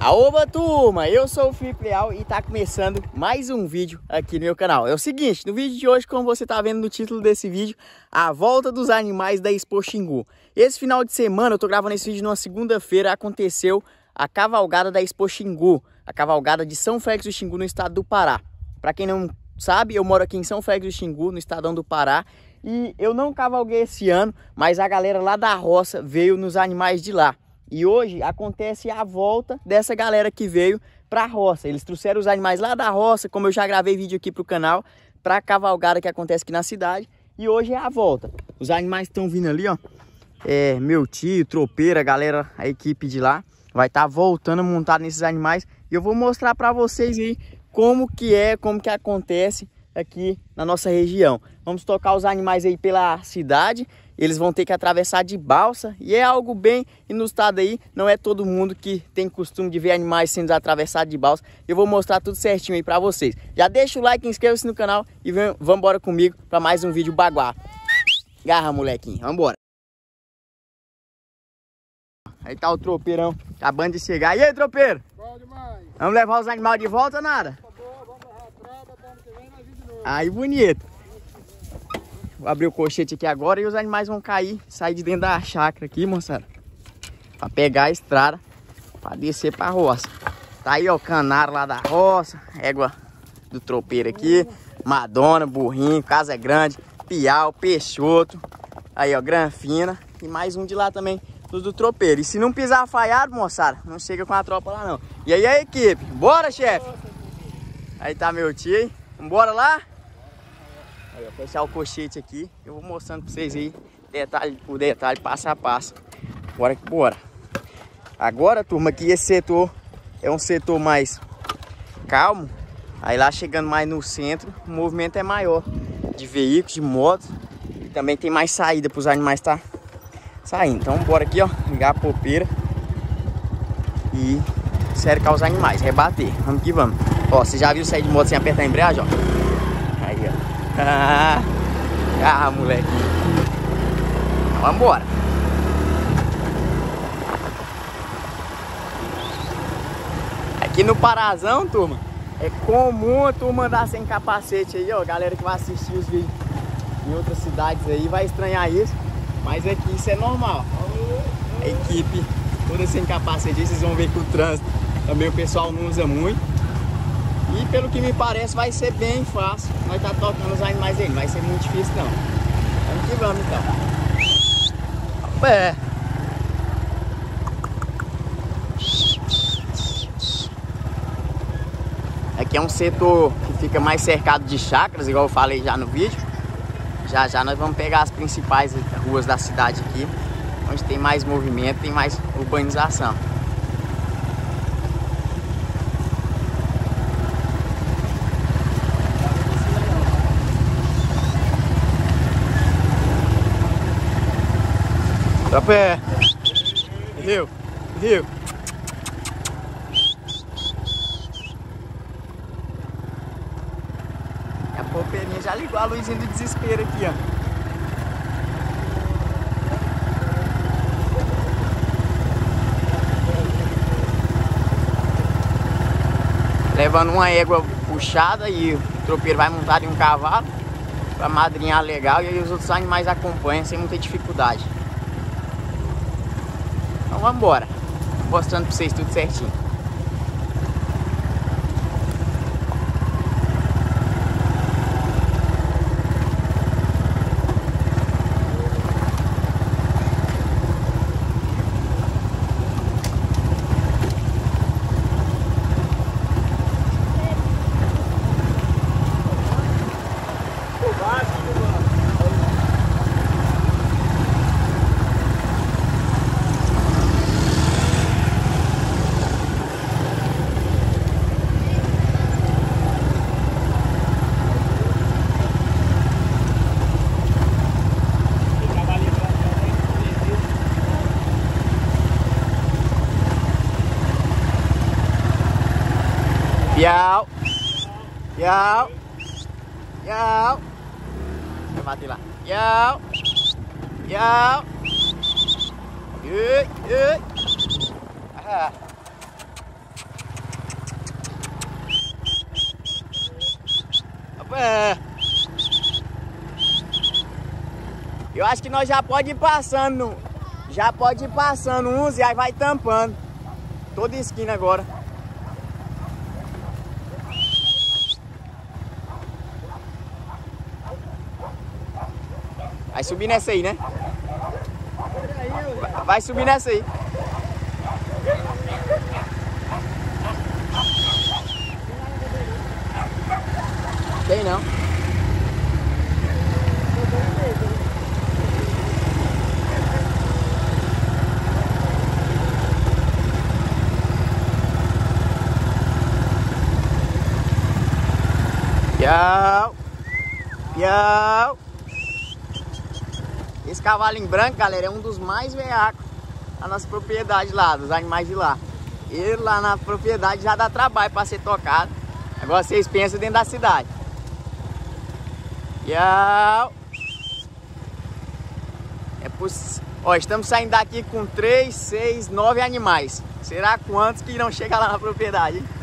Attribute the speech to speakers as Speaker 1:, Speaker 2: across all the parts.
Speaker 1: Aoba, turma! Eu sou o Felipe Leal e tá começando mais um vídeo aqui no meu canal. É o seguinte, no vídeo de hoje, como você tá vendo no título desse vídeo, a volta dos animais da Expo Xingu. Esse final de semana, eu tô gravando esse vídeo numa segunda-feira, aconteceu a cavalgada da Expo Xingu, a cavalgada de São Félix do Xingu, no estado do Pará. Pra quem não sabe, eu moro aqui em São Félix do Xingu, no estadão do Pará, e eu não cavalguei esse ano, mas a galera lá da roça veio nos animais de lá. E hoje acontece a volta dessa galera que veio para a roça. Eles trouxeram os animais lá da roça, como eu já gravei vídeo aqui para o canal, para a cavalgada que acontece aqui na cidade. E hoje é a volta. Os animais estão vindo ali, ó. Meu tio, tropeiro, a galera, a equipe de lá, vai estar voltando a montar nesses animais. E eu vou mostrar para vocês aí como que acontece aqui na nossa região. Vamos tocar os animais aí pela cidade. Eles vão ter que atravessar de balsa e é algo bem inusitado aí. Não é todo mundo que tem costume de ver animais sendo atravessados de balsa. Eu vou mostrar tudo certinho aí pra vocês. Já deixa o like, inscreva-se no canal e vamos embora comigo pra mais um vídeo baguá. Garra, molequinho, vamos embora. Aí tá o tropeirão acabando de chegar. E aí, tropeiro?
Speaker 2: Bom demais.
Speaker 1: Vamos levar os animais de volta ou nada?
Speaker 2: Tá bom, vamos levar a tropa, ano que vem nós vamos de novo.
Speaker 1: Aí, bonito. Vou abrir o colchete aqui agora e os animais vão sair de dentro da chácara aqui, moçada. Pra pegar a estrada, pra descer pra roça. Tá aí, ó, o canário lá da roça, égua do tropeiro aqui, Madonna, burrinho, Casa Grande, Piau, Peixoto. Aí, ó, Granfina e mais um de lá também, dos do tropeiro. E se não pisar falhado, moçada, não chega com a tropa lá não. E aí, a equipe, bora, chefe? Aí tá meu tio, hein? Vambora lá? Aí, vou fechar o colchete aqui, eu vou mostrando pra vocês aí, detalhe por detalhe, passo a passo. Bora que bora. Agora, turma, aqui esse setor é um setor mais calmo. Aí lá chegando mais no centro, o movimento é maior de veículos, de motos. E também tem mais saída para os animais estar saindo. Então bora aqui, ó, ligar a popeira e cercar os animais, rebater. Vamos que vamos. Ó, você já viu sair de moto sem apertar a embreagem, ó? Aí, ó. Ah, moleque. Vamos embora. Aqui no Parazão, turma, é comum a turma andar sem capacete aí, ó. Galera que vai assistir os vídeos em outras cidades aí vai estranhar isso, mas aqui isso é normal. A equipe toda sem capacete aí, vocês vão ver que o trânsito também o pessoal não usa muito. E pelo que me parece vai ser bem fácil. Nós tá tocando os animais aí, não vai ser muito difícil não. Vamos que vamos então. Aqui é um setor que fica mais cercado de chácaras, igual eu falei já no vídeo. Já já nós vamos pegar as principais ruas da cidade aqui, onde tem mais movimento, tem mais urbanização. Pé. Viu? A popeirinha já ligou a luzinha do desespero aqui, ó. Levando uma égua puxada e o tropeiro vai montar em um cavalo pra madrinhar legal e aí os outros animais acompanham sem muita dificuldade. Então vamos embora, mostrando pra vocês tudo certinho. Piau. Vai bater lá. Eu acho que nós já pode ir passando. Já pode ir passando uns e aí vai tampando. Toda esquina agora. Vai subir nessa aí, né? Vai subir nessa aí. Tem não. Tchau. Tchau. Esse cavalinho branco, galera, é um dos mais veacos da nossa propriedade lá, dos animais de lá. Ele lá na propriedade já dá trabalho para ser tocado. Agora vocês pensam dentro da cidade. Tchau. Ó, estamos saindo daqui com 3, 6, 9 animais. Será quantos que irão chegar lá na propriedade, hein?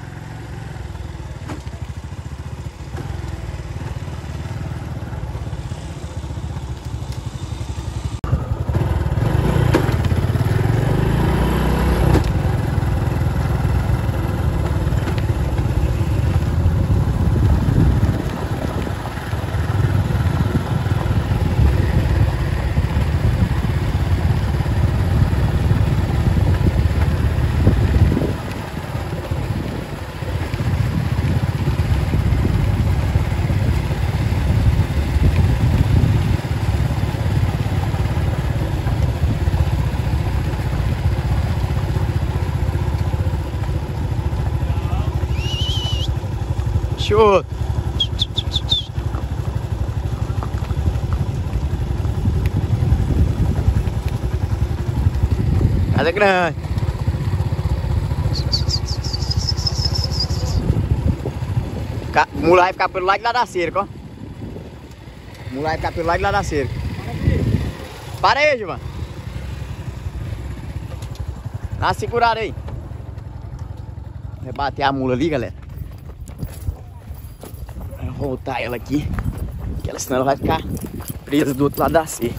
Speaker 1: Show! Casa grande. Mula vai ficar pelo lado de lá da cerca, ó. Mula vai ficar pelo lado de lá da cerca. Para aí, Gilvan. Dá uma segurada aí. Vai bater a mula ali, galera. Vou voltar ela aqui, porque ela, senão ela vai ficar presa do outro lado da cerca.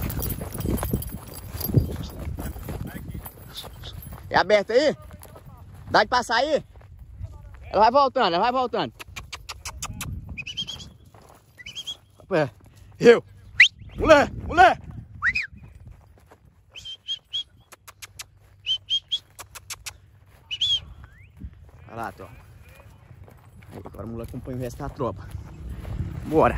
Speaker 1: É aberto aí? Dá de passar aí? Ela vai voltando, ela vai voltando. Eu! Mulher! Mulher! Vai lá, Tó. Agora a mula acompanha o resto da tropa. Bora!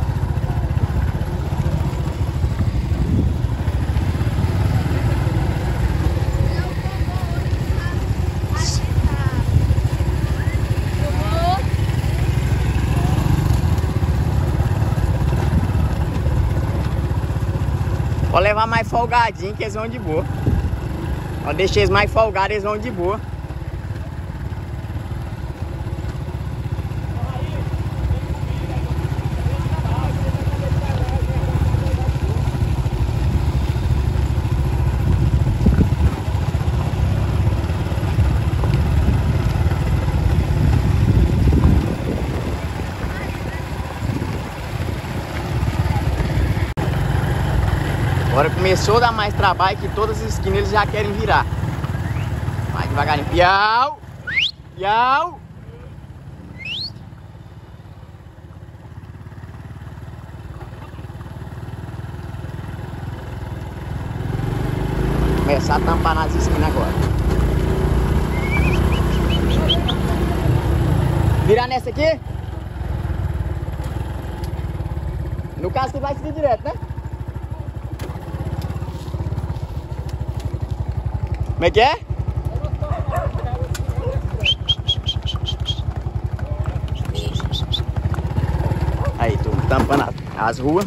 Speaker 1: Pode levar mais folgadinho que eles vão de boa. Pode deixar eles mais folgados, eles vão de boa. Agora começou a dar mais trabalho, que todas as esquinas eles já querem virar. Vai devagarinho. Piau! Piau! Começar a tampar nas esquinas agora. Virar nessa aqui? No caso você vai seguir direto, né? Como é que é? Aí, tô tampando as ruas.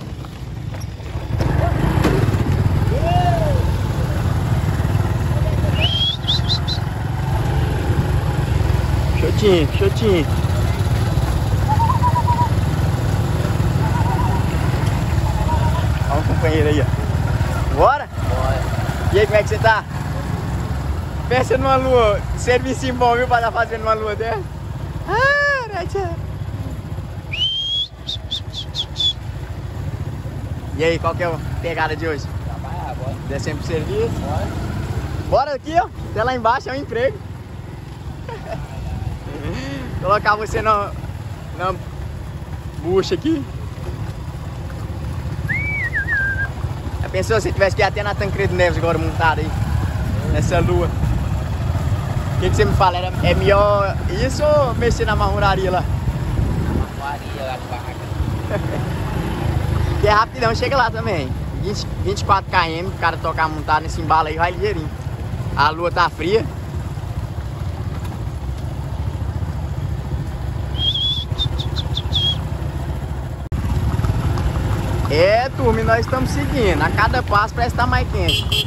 Speaker 1: Xotinho, xotinho. Olha o companheiro aí, ó. Bora? Bora. E aí, como é que você tá? Pensa numa lua, serviço bom, viu, pra estar fazendo uma lua dessa? Ah, E aí, qual que é a pegada de hoje?
Speaker 3: Trabalhar, bora.
Speaker 1: Descendo pro serviço?
Speaker 3: Bora.
Speaker 1: Bora aqui, ó. Até lá embaixo é um emprego. Colocar você na bucha aqui. Já pensou se você tivesse que ir até na Tancredo Neves agora montado aí? Nessa lua. O que você me fala? É melhor isso ou mexer na marmoraria lá?
Speaker 3: Marmoraria lá de barraca.
Speaker 1: Que é rapidão, chega lá também. 24 km, o cara tocar montado nesse embalo aí, vai ligeirinho. A lua tá fria. É, turma, e nós estamos seguindo. A cada passo parece estar mais quente.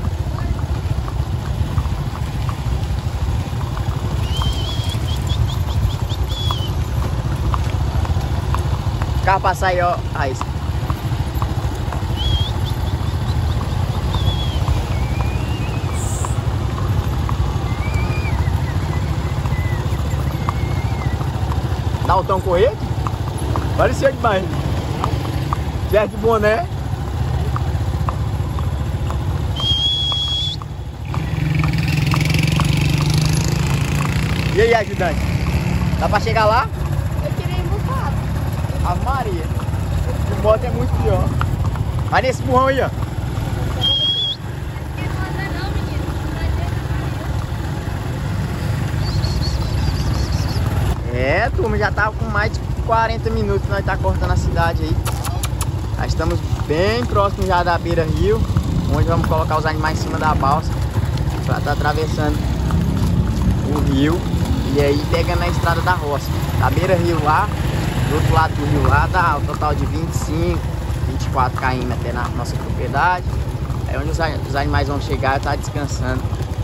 Speaker 1: O carro passar aí, ó. Aí. Dá o tão correto? Parecia demais. Vier de boné. E aí, ajudante? Dá pra chegar lá?
Speaker 4: Eu tirei embocado.
Speaker 1: A Maria. O moto é muito pior. Vai nesse burrão aí, ó. É, turma, já tá com mais de 40 minutos que nós tá cortando a cidade aí. Já estamos bem próximos já da beira-rio, onde vamos colocar os animais em cima da balsa para estar atravessando o rio e aí pegando a estrada da roça. Da beira-rio lá, do outro lado do rio lá, dá um total de 25, 24 km até na nossa propriedade. É onde os animais vão chegar e estar descansando.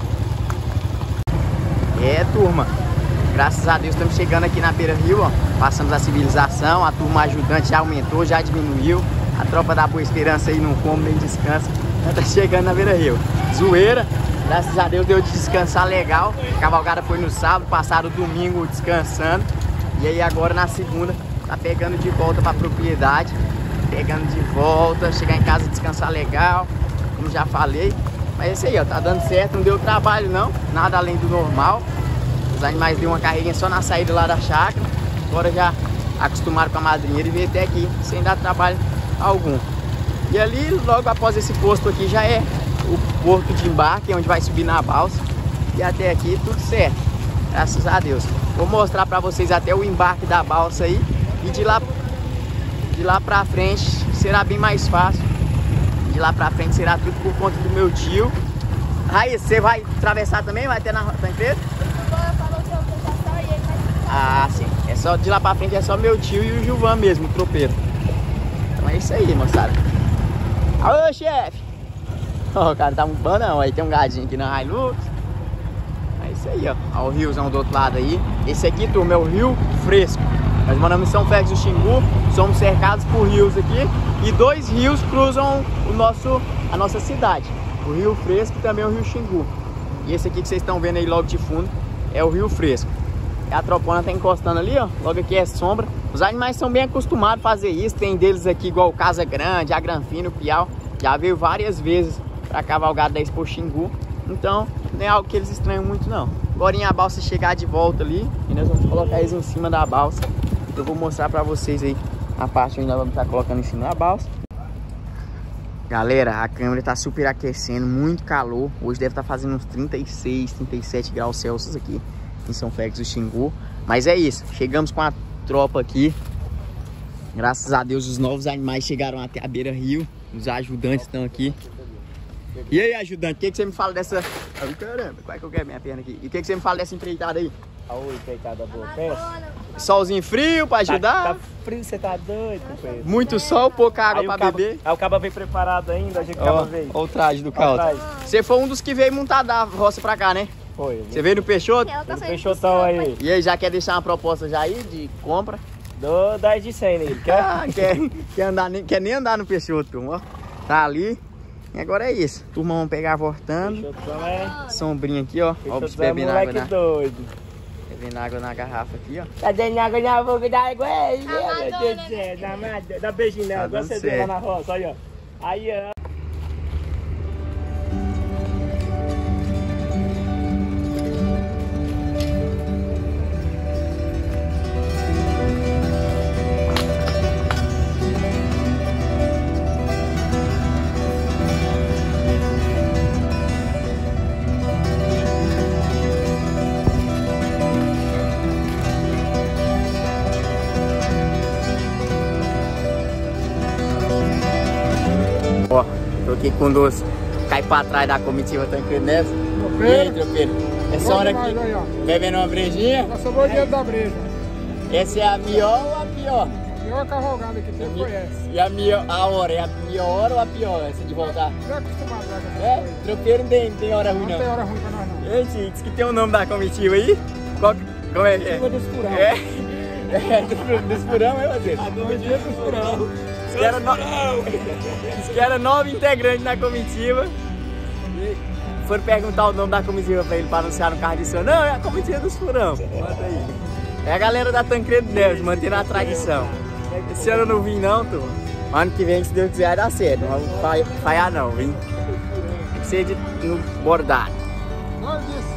Speaker 1: É, turma. Graças a Deus estamos chegando aqui na beira-rio, ó. Passamos a civilização, a turma ajudante já aumentou, já diminuiu. A tropa da Boa Esperança aí não come nem descansa. Já tá chegando na beira-rio. Zoeira, graças a Deus deu de descansar legal. A cavalgada foi no sábado, passaram o domingo descansando. E aí agora na segunda tá pegando de volta pra propriedade. Pegando de volta, chegar em casa descansar legal, como já falei. Mas é isso aí, ó, tá dando certo, não deu trabalho não, nada além do normal. Os animais deu uma carreguinha só na saída lá da chácara. Agora já acostumaram com a madrinheira e veio até aqui sem dar trabalho algum. E ali, logo após esse posto aqui, já é o porto de embarque, onde vai subir na balsa. E até aqui tudo certo, graças a Deus. Vou mostrar pra vocês até o embarque da balsa aí. E de lá pra frente será bem mais fácil. De lá pra frente será tudo por conta do meu tio. Raíssa, você vai atravessar também? Vai até na Tancredo? Ah, sim. É só de lá pra frente, é só meu tio e o Gilvan mesmo, o tropeiro. Então é isso aí, moçada. Alô, chefe! Ó, o cara tá muito bom, não. Aí tem um gadinho aqui na Hilux. É isso aí, ó. Ó o riozão do outro lado aí. Esse aqui, turma, é o Rio Fresco. Nós moramos em São Félix do Xingu. Somos cercados por rios aqui. E 2 rios cruzam a nossa cidade. O Rio Fresco e também o Rio Xingu. E esse aqui que vocês estão vendo aí logo de fundo é o Rio Fresco. A tropona tá encostando ali, ó. Logo aqui é sombra. Os animais são bem acostumados a fazer isso. Tem deles aqui igual o Casa Grande, a Granfino, o Piau. Já veio várias vezes pra cavalgada da Expo Xingu. Então, não é algo que eles estranham muito, não. Agora a balsa chegar de volta ali e nós vamos colocar eles em cima da balsa. Eu vou mostrar pra vocês aí a parte onde nós vamos estar colocando em cima da balsa. Galera, a câmera tá super aquecendo, muito calor. Hoje deve estar fazendo uns 36, 37 graus Celsius aqui em São Félix do Xingu. Mas é isso, chegamos com a tropa aqui. Graças a Deus os novos animais chegaram até a beira-rio. Os ajudantes estão aqui. E aí, ajudante, o que você me fala dessa... Ai, caramba, qual é que eu quero minha perna aqui? E o que você me fala dessa empreitada aí?
Speaker 3: Oi, empreitada boa. Pensa.
Speaker 1: Solzinho frio pra ajudar?
Speaker 3: Tá frio, você tá doido, companheiro.
Speaker 1: Muito sol, pouca água
Speaker 3: Aí
Speaker 1: pra beber.
Speaker 3: Aí o cabo veio preparado ainda, a gente acaba veio.
Speaker 1: Ó o traje do caldo. Você foi um dos que veio montar da roça pra cá, né?
Speaker 3: Foi.
Speaker 1: Você veio no Peixoto?
Speaker 4: Tá
Speaker 3: Peixotão aí.
Speaker 1: E aí, já quer deixar uma proposta já aí de compra?
Speaker 3: Dou 10 de 100 nele.
Speaker 1: Quer nem andar no Peixoto, turma. Ó. Tá ali. E agora é isso. Turma, vamos pegar voltando.
Speaker 3: Peixotão é...
Speaker 1: Sombrinha aqui, ó. Ó o bicho
Speaker 3: Peixotão é
Speaker 1: bebendo água,
Speaker 3: moleque
Speaker 1: né?
Speaker 3: doido.
Speaker 1: Bebendo água na garrafa aqui, ó.
Speaker 3: Tá dando água na boca da água, é isso,
Speaker 4: Amadora,
Speaker 3: meu Deus do céu. Dá beijinho nela,
Speaker 1: Tá
Speaker 3: igual
Speaker 1: dando
Speaker 3: você deu lá
Speaker 1: certo.
Speaker 3: na roça, aí, ó. Aí, ó.
Speaker 1: Ó, tô aqui com doce. Cai pra trás da comitiva Tancredo Neves. E aí, tropeiro? Essa
Speaker 2: Bom
Speaker 1: hora
Speaker 2: demais,
Speaker 1: aqui,
Speaker 2: aí, ó.
Speaker 1: bebendo uma brejinha.
Speaker 2: Já sobrou o dinheiro da breja.
Speaker 1: Essa é a melhor ou a pior?
Speaker 2: A pior cavalgada que tem foi essa.
Speaker 1: E a hora? É a melhor hora ou a pior essa de voltar?
Speaker 2: Já acostumado já com essas
Speaker 1: É?
Speaker 2: coisas.
Speaker 1: Tropeiro não tem hora ruim
Speaker 2: Não
Speaker 1: não.
Speaker 2: tem hora ruim pra nós não.
Speaker 1: Gente, diz que tem o nome da comitiva aí. Como é que é?
Speaker 3: Dos furão.
Speaker 1: Dos furão, é você?
Speaker 3: A comitiva dos furão.
Speaker 1: Diz que era 9 integrantes na comitiva. Foram perguntar o nome da comitiva pra ele pra anunciar no carro de som. Não, é a comitiva dos furão. Manda aí. É a galera da Tancredo Neves, mantendo a tradição. Esse ano eu não vim não, turma. Ano que vem, se Deus quiser, vai dar certo. Não vai falhar não, vim. Tem que ser no bordado.
Speaker 2: Olha disso.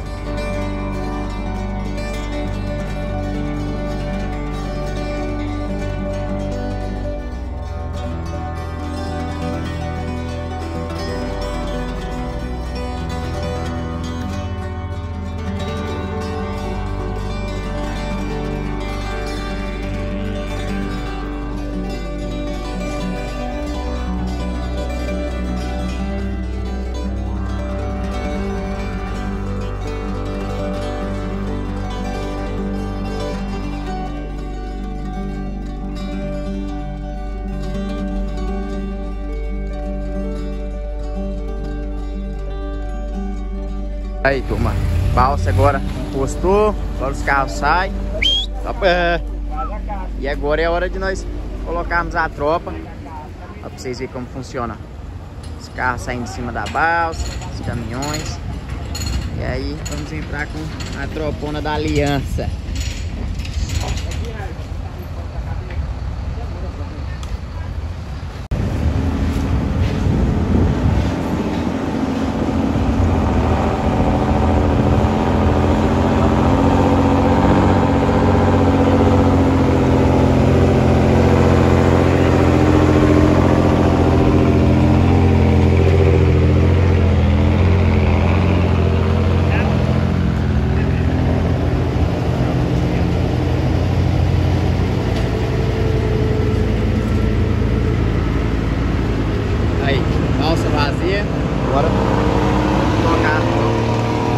Speaker 1: Aí, turma, balsa agora postou, agora os carros saem. E agora é hora de nós colocarmos a tropa, ó, pra vocês verem como funciona. Os carros saindo de cima da balsa, os caminhões. E aí vamos entrar com a tropona da aliança. Aí, balsa vazia, agora vamos colocar a tropa.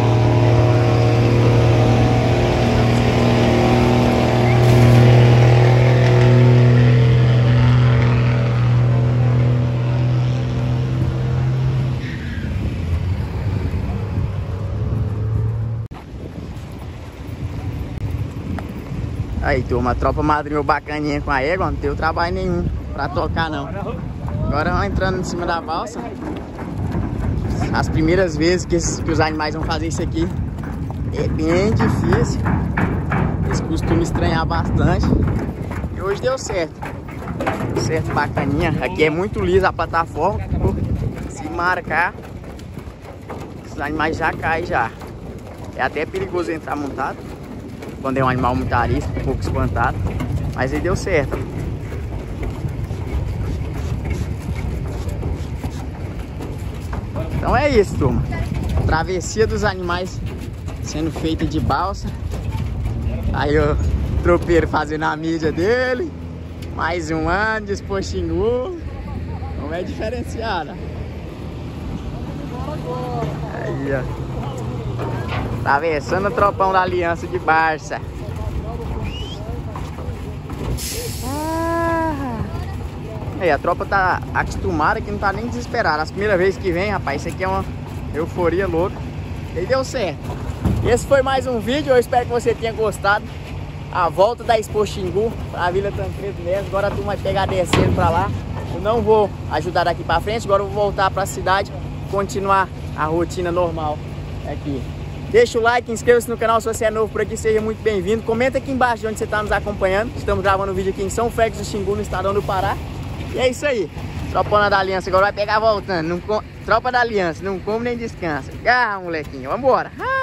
Speaker 1: Aí, turma, a tropa madrinhou bacaninha com a égua, não deu trabalho nenhum pra tocar não. Agora vamos entrando em cima da balsa. As primeiras vezes que os animais vão fazer isso aqui é bem difícil. Eles costumam estranhar bastante. E hoje deu certo. Deu certo, bacaninha. Aqui é muito lisa a plataforma. Se marcar, os animais já caem já. É até perigoso entrar montado quando é um animal muito arisco, um pouco espantado. Mas aí deu certo. Então é isso, turma. Travessia dos animais sendo feita de balsa. Aí o tropeiro fazendo a mídia dele. Mais um ano de Expo Não é diferenciada. Aí, ó. Atravessando o tropão da Aliança de Barça. Aí, a tropa tá acostumada que não tá nem desesperada. As primeiras vezes que vem, rapaz, isso aqui é uma euforia louca. E deu certo. Esse foi mais um vídeo, eu espero que você tenha gostado. A volta da Expo Xingu pra Vila Tancredo Neves. Agora a turma vai pegar descendo pra lá. Eu não vou ajudar daqui pra frente, agora eu vou voltar pra cidade, continuar a rotina normal aqui. Deixa o like, inscreva-se no canal se você é novo por aqui, seja muito bem-vindo. Comenta aqui embaixo de onde você está nos acompanhando. Estamos gravando um vídeo aqui em São Félix do Xingu, no estadão do Pará. E é isso aí. Tropona da Aliança agora vai pegar voltando. Tropa da Aliança, não come nem descansa. Ah, molequinho, vambora.